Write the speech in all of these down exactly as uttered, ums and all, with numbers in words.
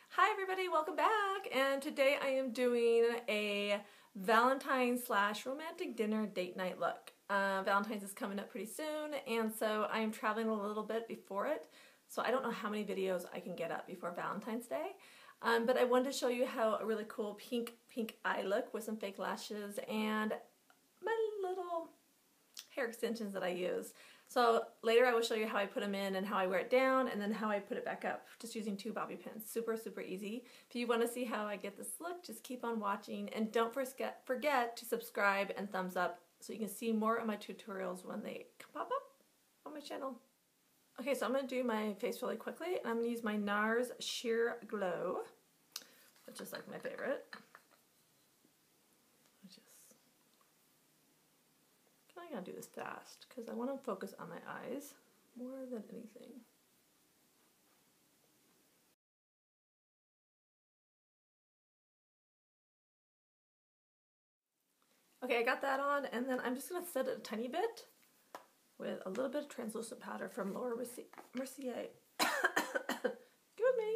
Hi everybody, welcome back, and today I am doing a Valentine slash romantic dinner date night look. Uh, Valentine's is coming up pretty soon, and so I am traveling a little bit before it, so I don't know how many videos I can get up before Valentine's Day. Um, but I wanted to show you how a really cool pink pink eye look with some fake lashes and my little hair extensions that I use. So later I will show you how I put them in and how I wear it down and then how I put it back up just using two bobby pins. Super, super easy. If you want to see how I get this look, just keep on watching and don't forget, forget to subscribe and thumbs up so you can see more of my tutorials when they pop up on my channel. Okay, so I'm going to do my face really quickly and I'm going to use my NARS Sheer Glow, which is like my favorite. I gotta do this fast because I want to focus on my eyes more than anything. Okay, I got that on, and then I'm just gonna set it a tiny bit with a little bit of translucent powder from Laura Mercier. Good with me.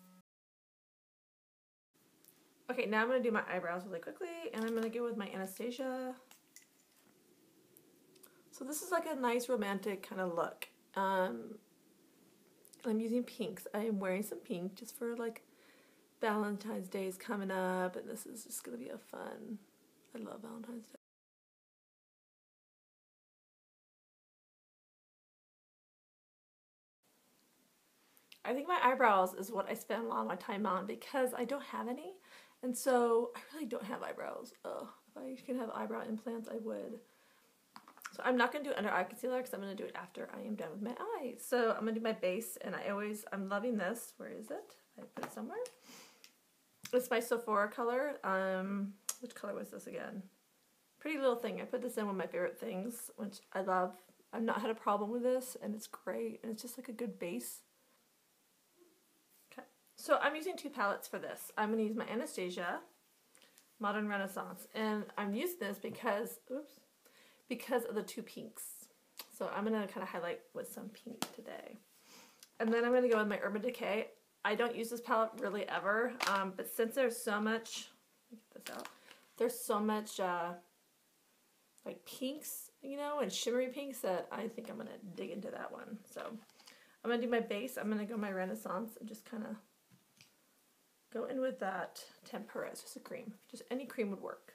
Okay, now I'm gonna do my eyebrows really quickly, and I'm gonna go with my Anastasia. So this is like a nice romantic kind of look. Um, I'm using pinks. I am wearing some pink just for like Valentine's Day is coming up, and this is just going to be a fun. I love Valentine's Day. I think my eyebrows is what I spend a lot of my time on because I don't have any, and so I really don't have eyebrows. Ugh, if I could have eyebrow implants, I would. So I'm not going to do under eye concealer because I'm going to do it after I am done with my eyes. So I'm going to do my base, and I always, I'm loving this. Where is it? I put it somewhere. It's my Sephora color. Um, which color was this again? Pretty Little Thing. I put this in one of my favorite things, which I love. I've not had a problem with this, and it's great, and it's just like a good base. Okay, so I'm using two palettes for this. I'm going to use my Anastasia Modern Renaissance, and I'm using this because, oops, because of the two pinks. So I'm going to kind of highlight with some pink today. And then I'm going to go with my Urban Decay. I don't use this palette really ever, um, but since there's so much, let me get this out, there's so much uh, like pinks, you know, and shimmery pinks that I think I'm going to dig into that one. So I'm going to do my base. I'm going to go my Renaissance and just kind of go in with that Tempera. It's just a cream. Just any cream would work.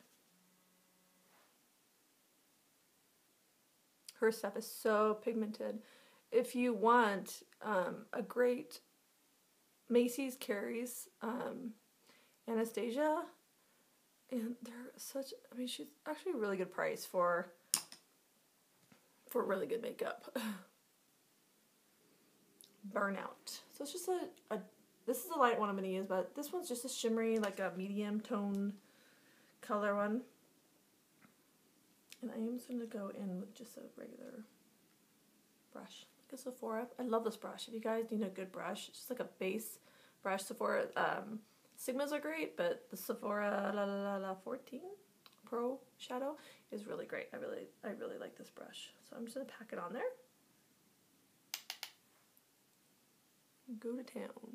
Her stuff is so pigmented. If you want um, a great, Macy's carries um, Anastasia, and they're such, I mean, she's actually a really good price for, for really good makeup. Burnout. So it's just a, a, this is the light one I'm going to use, but this one's just a shimmery, like a medium tone color one. And I am just going to go in with just a regular brush, like a Sephora. I love this brush. If you guys need a good brush, it's just like a base brush. Sephora um, Sigmas are great, but the Sephora La La La La fourteen Pro Shadow is really great. I really, I really like this brush. So I'm just going to pack it on there. Go to town.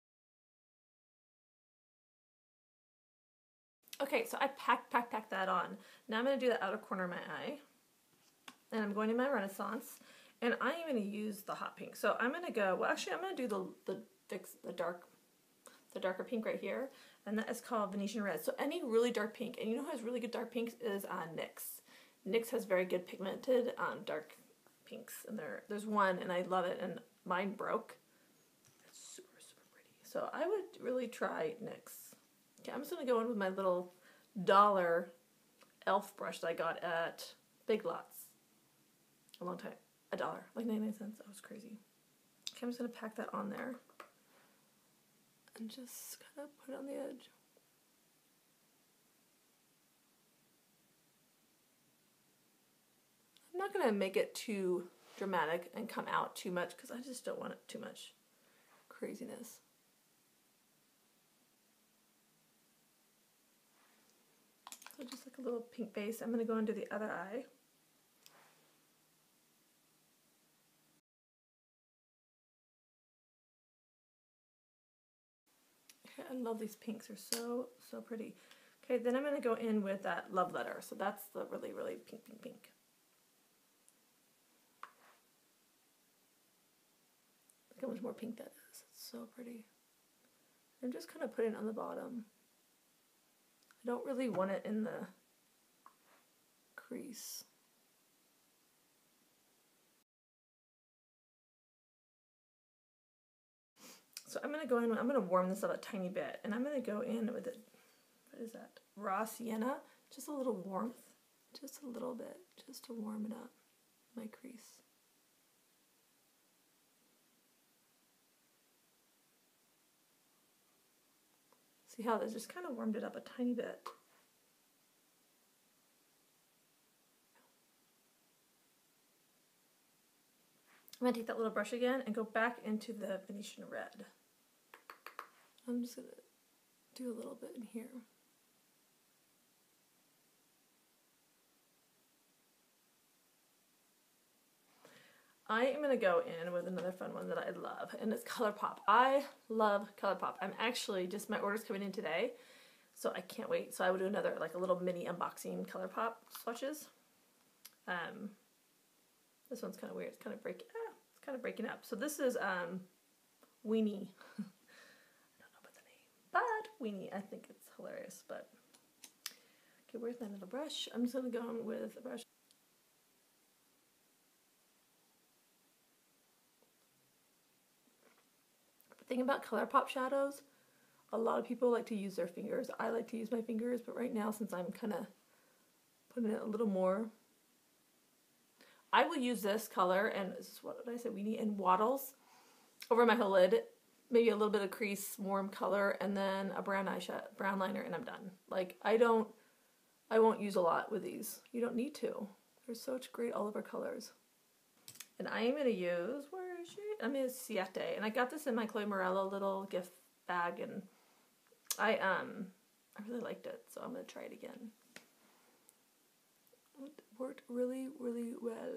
Okay, so I packed, packed, packed that on. Now I'm going to do the outer corner of my eye. And I'm going to my Renaissance. And I am going to use the hot pink. So I'm going to go, well actually I'm going to do the, the fix, the dark, the darker pink right here. And that is called Venetian Red. So any really dark pink, and you know who has really good dark pinks is uh, NYX. NYX has very good pigmented um, dark pinks. And there, there's one and I love it, and mine broke. It's super, super pretty. So I would really try NYX. Okay, I'm just going to go in with my little dollar e l f brush that I got at Big Lots a long time. A dollar, like ninety-nine cents. That was crazy. Okay, I'm just going to pack that on there and just kind of put it on the edge. I'm not going to make it too dramatic and come out too much because I just don't want it too much craziness. So just like a little pink base. I'm going to go into the other eye. Okay, I love these pinks. They're so, so pretty. Okay, then I'm going to go in with that Love Letter. So that's the really, really pink, pink, pink. Look how much more pink that is. It's so pretty. I'm just kind of putting it on the bottom. I don't really want it in the crease. So I'm going to go in, I'm going to warm this up a tiny bit, and I'm going to go in with it, what is that, Raw Sienna, just a little warmth, just a little bit, just to warm it up, my crease. See how this just kind of warmed it up a tiny bit. I'm going to take that little brush again and go back into the Venetian Red. I'm just going to do a little bit in here. I am going to go in with another fun one that I love, and it's ColourPop. I love ColourPop. I'm actually, just my order's coming in today, so I can't wait. So I will do another, like a little mini unboxing ColourPop swatches. Um, this one's kind of weird. It's kind of breaking, ah, it's kind of breaking up. So this is um, Weenie. But Weenie, I think it's hilarious, but okay, where's my little brush? I'm just gonna go in with a brush. The thing about ColourPop shadows, a lot of people like to use their fingers. I like to use my fingers, but right now, since I'm kind of putting it a little more, I will use this color, and this is, what did I say, Weenie, and Waddles over my whole lid. Maybe a little bit of crease, warm color, and then a brown eyeshadow, brown liner, and I'm done. Like, I don't, I won't use a lot with these. You don't need to. They're such great all over colors. And I am going to use, where is she? I'm going to Siete, and I got this in my Chloe Morello little gift bag, and I, um, I really liked it, so I'm going to try it again. It worked really, really well.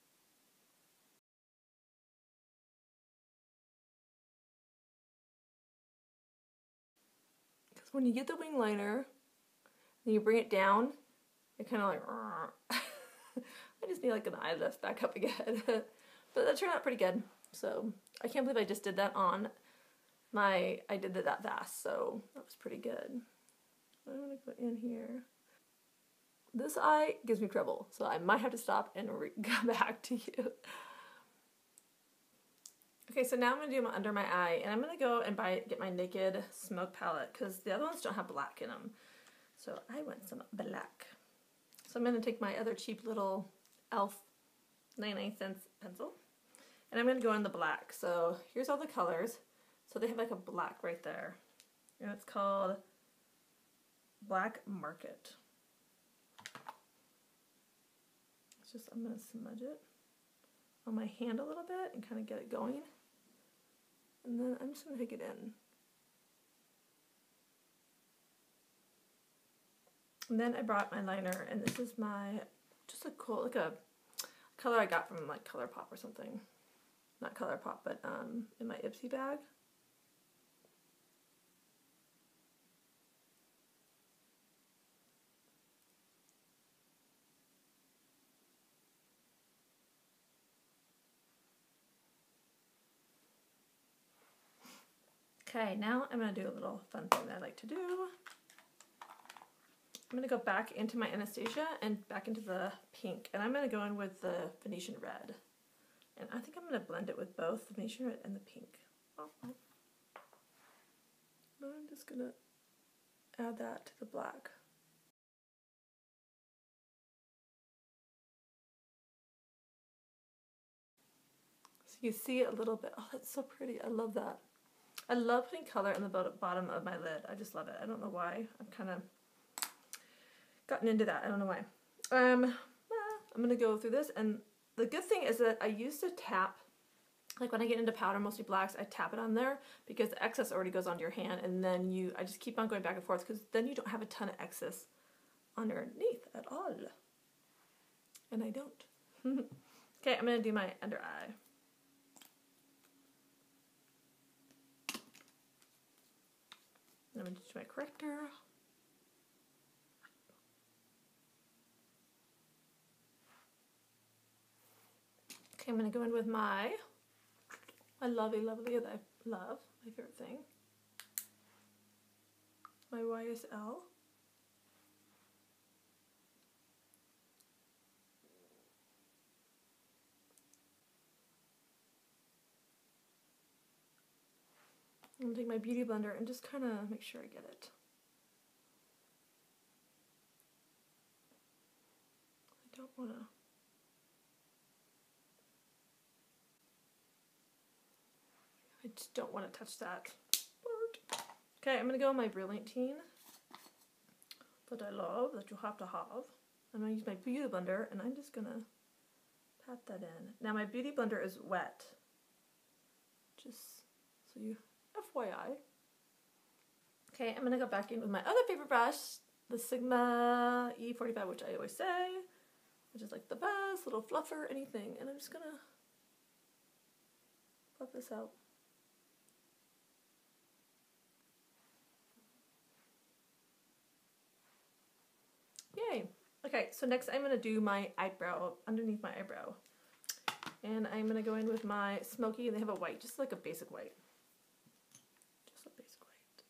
When you get the wing liner, and you bring it down, it kind of like, I just need like an eye lift back up again. But that turned out pretty good. So I can't believe I just did that on my, I did it that fast, so that was pretty good. I'm gonna go in here. This eye gives me trouble, so I might have to stop and come back to you. Okay, so now I'm going to do my under my eye, and I'm going to go and buy get my Naked Smoke palette, because the other ones don't have black in them. So I want some black. So I'm going to take my other cheap little e l f ninety-nine cents pencil, and I'm going to go in the black. So here's all the colors. So they have like a black right there, and it's called Black Market. It's just, I'm going to smudge it on my hand a little bit and kind of get it going. And then I'm just going to take it in. And then I brought my liner, and this is my, just a cool, like a color I got from like ColourPop or something. Not ColourPop, but um, in my Ipsy bag. Okay, now I'm going to do a little fun thing that I like to do. I'm going to go back into my Anastasia and back into the pink, and I'm going to go in with the Venetian Red. And I think I'm going to blend it with both the Venetian Red and the pink. Oh, oh. I'm just going to add that to the black. So you see it a little bit. Oh, that's so pretty. I love that. I love putting color in the bottom of my lid. I just love it. I don't know why. I've kind of gotten into that. I don't know why. Um, well, I'm going to go through this. And the good thing is that I used to tap, like when I get into powder, mostly blacks, I tap it on there because the excess already goes onto your hand. And then you, I just keep on going back and forth because then you don't have a ton of excess underneath at all. And I don't. Okay, I'm going to do my under eye. I'm going to do my corrector. Okay, I'm going to go in with my, my lovely, lovely, that I love, my favorite thing. My Y S L. I'm going to take my Beauty Blender and just kind of make sure I get it. I don't want to. I just don't want to touch that. Okay, I'm going to go on my Brilliantine that I love, that you have to have. I'm going to use my Beauty Blender, and I'm just going to pat that in. Now, my Beauty Blender is wet. Just so you, F Y I. Okay, I'm going to go back in with my other favorite brush, the Sigma E forty-five, which I always say, which is like the best little fluffer, anything. And I'm just going to fluff this out. Yay. Okay, so next I'm going to do my eyebrow, underneath my eyebrow. And I'm going to go in with my Smoky, and they have a white, just like a basic white. Just a basic white.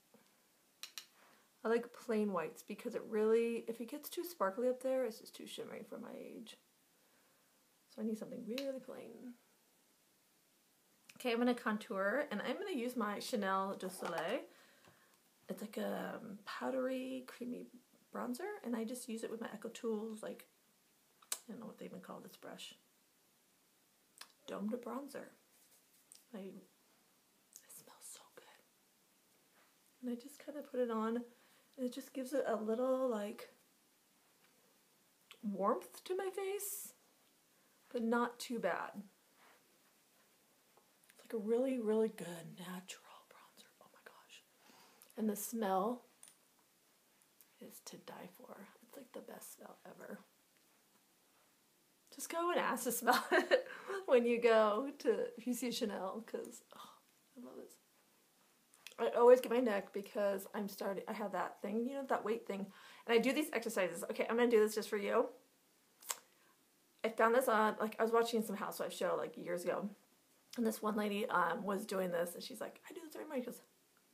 I like plain whites because it really, if it gets too sparkly up there, it's just too shimmery for my age. So I need something really plain. Okay, I'm going to contour, and I'm going to use my Chanel de Soleil. It's like a powdery, creamy bronzer, and I just use it with my Echo Tools, like, I don't know what they even call this brush. Dome de bronzer. I, it smells so good. And I just kind of put it on, and it just gives it a little, like, warmth to my face, but not too bad. It's like a really, really good natural bronzer. Oh my gosh. And the smell is to die for. It's like the best smell ever. Just go and ask to smell it when you go to, if you see Chanel, because oh, I love this. I always get my neck because I'm starting, I have that thing, you know, that weight thing. And I do these exercises. Okay, I'm going to do this just for you. I found this on, like, I was watching some Housewives show, like, years ago. And this one lady um, was doing this, and she's like, I do this every morning. She goes,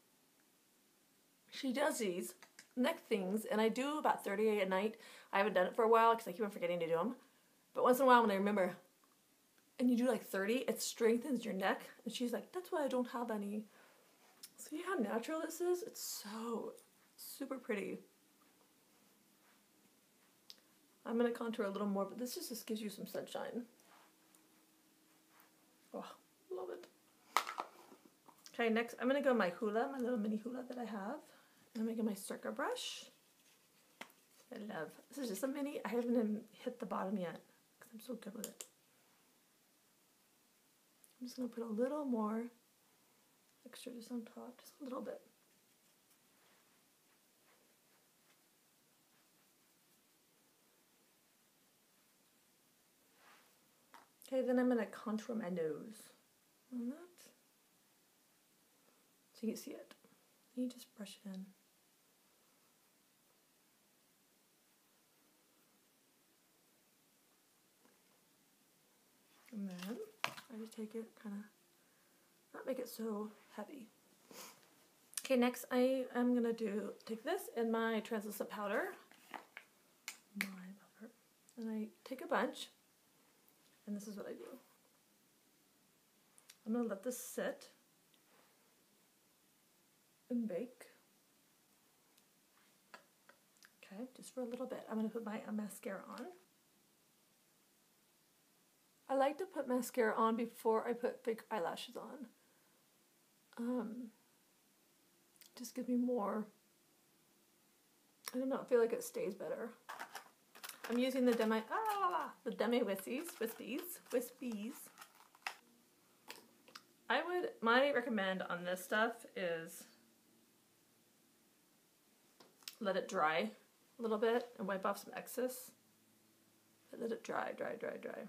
she does these neck things, and I do about thirty at night. I haven't done it for a while because I keep on forgetting to do them. But once in a while when I remember, and you do like thirty, it strengthens your neck. And she's like, that's why I don't have any. See how natural this is? It's so super pretty. I'm going to contour a little more, but this just, just gives you some sunshine. Oh, love it. Okay, next I'm going to go my Hoola, my little mini Hoola that I have. And I'm going to get my Circa brush. I love, this is just a mini, I haven't even hit the bottom yet because I'm so good with it. I'm just going to put a little more extra just on top, just a little bit. Okay, then I'm going to contour my nose on that. So you can see it. You just brush it in. And then I just take it, kind of, not make it so heavy. Okay, next I am going to do, take this and my translucent powder. My powder. And I take a bunch, and this is what I do. I'm going to let this sit and bake. Okay, just for a little bit. I'm going to put my uh, mascara on. I like to put mascara on before I put fake eyelashes on. Um, just gives me more, I don't know, I feel like it stays better. I'm using the Demi, ah, the Demi Wispies, Wispies, Wispies. I would, my recommend on this stuff is let it dry a little bit and wipe off some excess. But let it dry, dry, dry, dry.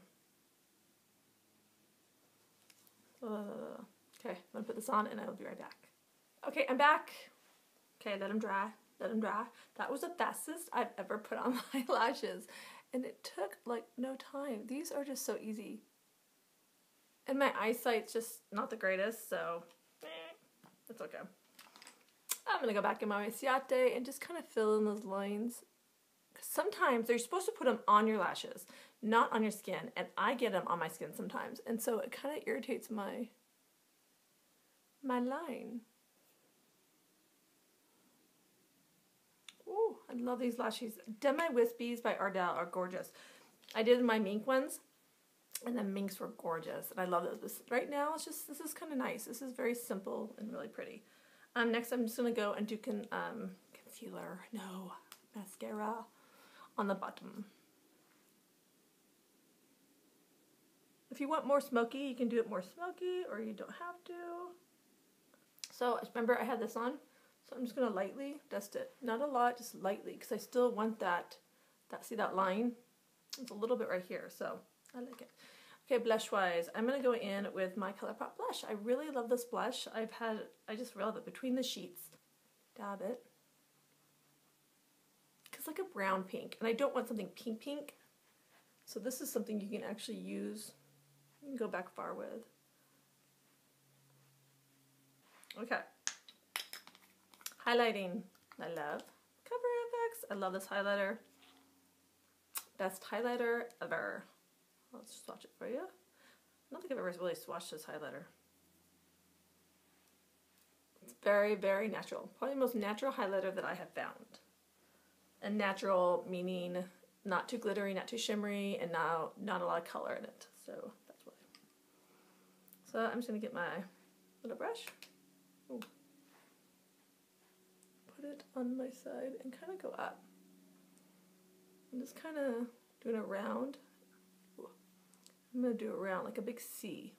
Uh, okay, I'm gonna put this on and I will be right back. Okay, I'm back. Okay, let them dry, let them dry. That was the fastest I've ever put on my lashes. And it took like no time. These are just so easy. And my eyesight's just not the greatest, so eh, it's okay. I'm gonna go back in my Maciate and just kind of fill in those lines. Sometimes they're supposed to put them on your lashes, not on your skin, and I get them on my skin sometimes, and so it kind of irritates my my line. Ooh, I love these lashes. Demi Wispies by Ardell are gorgeous. I did my mink ones, and the minks were gorgeous, and I love those. Right now, it's just, this is kind of nice. This is very simple and really pretty. Um, next, I'm just going to go and do con um, concealer, no, mascara on the bottom. If you want more smoky, you can do it more smoky, or you don't have to. So, remember I had this on? So I'm just going to lightly dust it. Not a lot, just lightly, because I still want that, that, see that line? It's a little bit right here, so I like it. Okay, blush-wise, I'm going to go in with my ColourPop blush. I really love this blush. I've had, I just love it between the sheets. Dab it. It's like a brown pink, and I don't want something pink pink. So this is something you can actually use. You can go back far with. Okay. Highlighting, I love. Cover F X, I love this highlighter. Best highlighter ever. Let's swatch it for you. I don't think I've ever really swatched this highlighter. It's very, very natural. Probably the most natural highlighter that I have found. And natural meaning not too glittery, not too shimmery, and now not a lot of color in it. So that's why. So I'm just gonna get my little brush. Ooh. Put it on my side and kind of go up. I'm just kind of doing a round. Ooh. I'm going to do a round like a big C.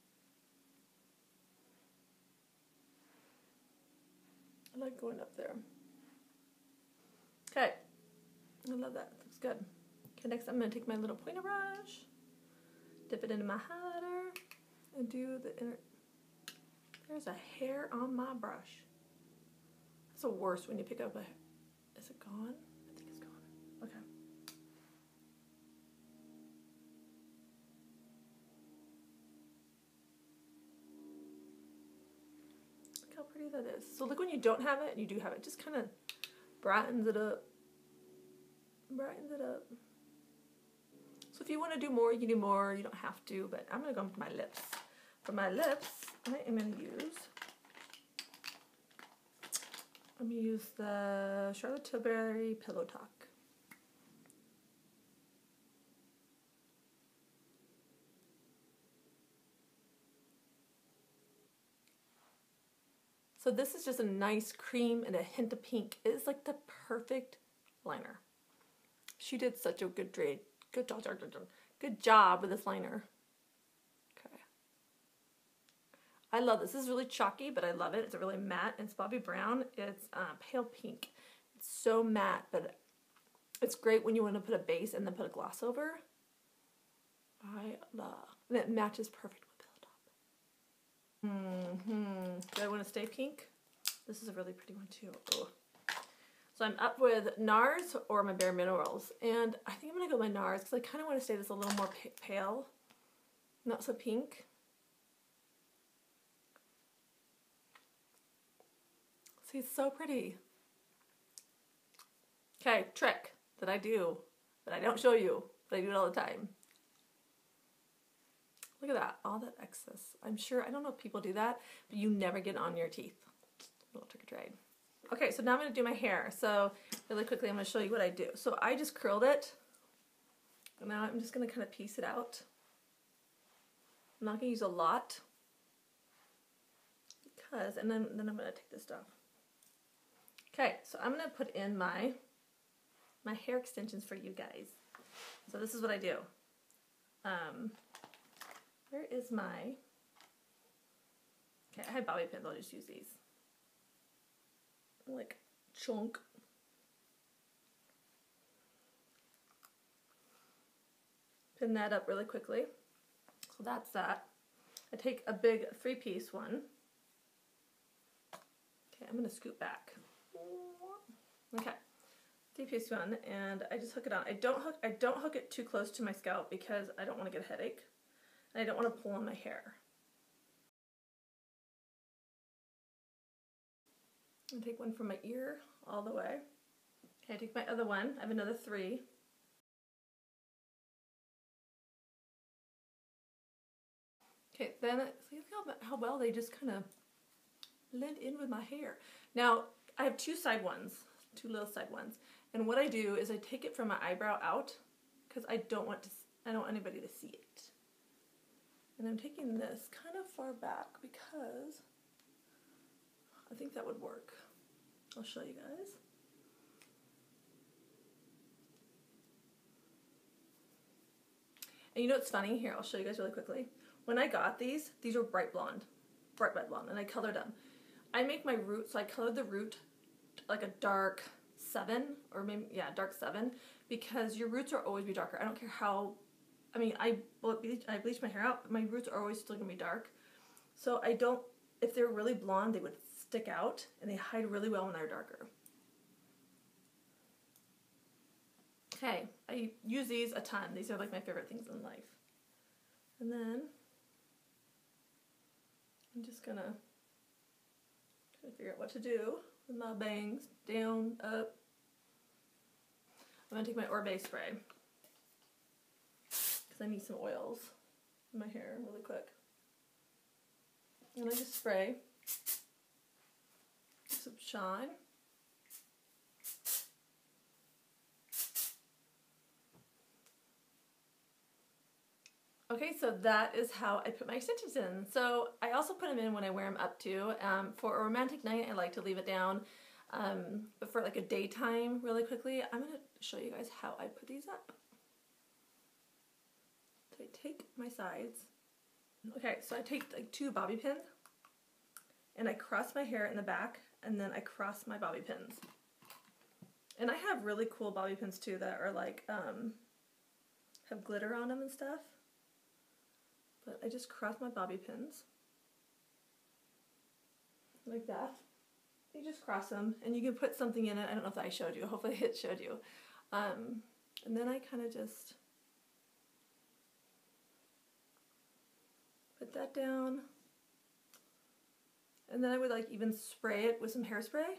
I like going up there. Okay. I love that. Looks good. Okay, next I'm going to take my little pointer brush, dip it into my highlighter, and do the inner. There's a hair on my brush. It's the worst when you pick up a. Is it gone? I think it's gone. Okay. Look how pretty that is. So look when you don't have it and you do have it. Just kind of brightens it up. Brightens it up. So if you want to do more, you can do more. You don't have to, but I'm going to go with my lips. For my lips, I am going to use. I'm going to use the Charlotte Tilbury Pillow Talk. So this is just a nice cream and a hint of pink. It is like the perfect liner. She did such a good trade. Good job, good job with this liner. Okay. I love this. This is really chalky, but I love it. It's a really matte. It's Bobbi Brown. It's uh, pale pink. It's so matte, but it's great when you want to put a base and then put a gloss over. I love. And it matches perfect with Pillow Top. Mm-hmm. Do I want to stay pink? This is a really pretty one too. Oh. So I'm up with NARS or my Bare Minerals. And I think I'm going to go with NARS because I kind of want to stay this a little more pale. Not so pink. See, it's so pretty. Okay, trick that I do, that I don't show you, but I do it all the time. Look at that, all that excess. I'm sure, I don't know if people do that, but you never get on your teeth. A little trick or trade. Okay, so now I'm going to do my hair. So really quickly, I'm going to show you what I do. So I just curled it. And now I'm just going to kind of piece it out. I'm not going to use a lot. Because, and then, then I'm going to take this off. Okay, so I'm going to put in my, my hair extensions for you guys. So this is what I do. Um, where is my, okay, I have bobby pins, I'll just use these. Like chunk. Pin that up really quickly. So that's that. I take a big three-piece one. Okay, I'm going to scoot back. Okay, D P S one, and I just hook it on. I don't hook. I don't hook it too close to my scalp because I don't want to get a headache, and I don't want to pull on my hair. I take one from my ear all the way. Okay, I take my other one. I have another three. Okay, then see how, how well they just kind of blend in with my hair. Now, I have two side ones, two little side ones. And what I do is I take it from my eyebrow out because I don't want to, I don't want anybody to see it. And I'm taking this kind of far back because I think that would work. I'll show you guys. And you know what's funny? Here, I'll show you guys really quickly. When I got these, these were bright blonde, bright red blonde, and I colored them. I make my root, so I colored the root like a dark seven, or maybe, yeah, dark seven, because your roots are always be darker. I don't care how, I mean, I, I bleach my hair out, but my roots are always still gonna be dark. So I don't, if they were really blonde, they would stick out, and they hide really well when they're darker. Okay, I use these a ton. These are like my favorite things in life. And then I'm just gonna try to figure out what to do with my bangs. Down, up. I'm gonna take my Orbe spray because I need some oils in my hair really quick. And I just spray some shine. Okay, so that is how I put my extensions in. So I also put them in when I wear them up too. Um, for a romantic night, I like to leave it down. Um, but for like a daytime, really quickly, I'm going to show you guys how I put these up. So I take my sides. Okay, so I take like two bobby pins, and I cross my hair in the back, and then I cross my bobby pins. And I have really cool bobby pins too that are like, um, have glitter on them and stuff. But I just cross my bobby pins like that. You just cross them, and you can put something in it. I don't know if I showed you. Hopefully it showed you. Um, and then I kind of just put that down. And then I would like even spray it with some hairspray.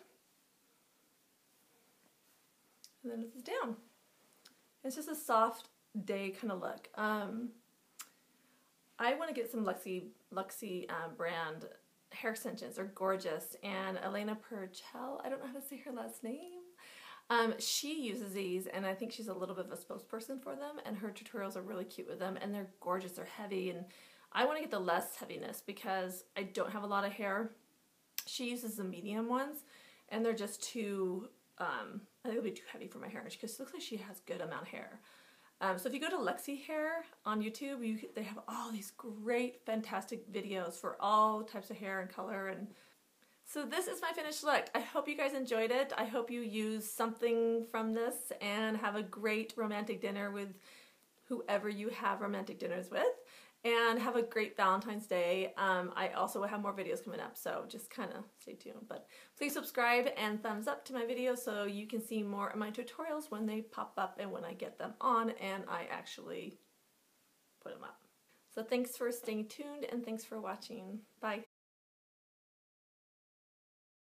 And then it's down. It's just a soft day kind of look. Um, I want to get some Luxie, Luxie um, brand hair extensions. They're gorgeous. And Elena Purcell, I don't know how to say her last name. Um, she uses these, and I think she's a little bit of a spokesperson for them, and her tutorials are really cute with them, and they're gorgeous. They're heavy, and I want to get the less heaviness because I don't have a lot of hair. She uses the medium ones, and they're just too, um, I think it'll be too heavy for my hair, because it looks like she has a good amount of hair. Um, so if you go to Luxie Hair on YouTube, you, they have all these great, fantastic videos for all types of hair and color. And so this is my finished look. I hope you guys enjoyed it. I hope you use something from this and have a great romantic dinner with whoever you have romantic dinners with. And have a great Valentine's Day. Um, I also will have more videos coming up, so just kind of stay tuned. But please subscribe and thumbs up to my videos so you can see more of my tutorials when they pop up and when I get them on and I actually put them up. So thanks for staying tuned and thanks for watching. Bye.